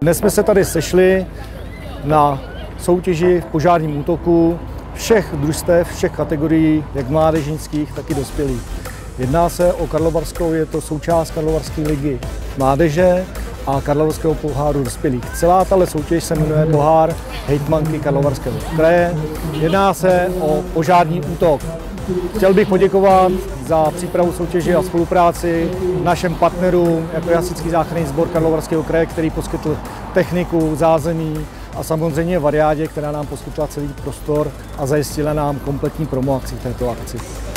Dnes jsme se tady sešli na soutěži v požárním útoku všech družstev, všech kategorií, jak mládežnických, tak i dospělých. Jedná se o Karlovarskou, je to součást Karlovarské ligy mládeže a Karlovarského poháru dospělých. Celá tahle soutěž se jmenuje Pohár hejtmanky Karlovarského kraje. Jedná se o požární útok. Chtěl bych poděkovat za přípravu soutěže a spolupráci našim partnerům, jako je Hasičský záchranný sbor Karlovarského kraje, který poskytl techniku, zázemí a samozřejmě Variádě, která nám poskytla celý prostor a zajistila nám kompletní promo akci v této akci.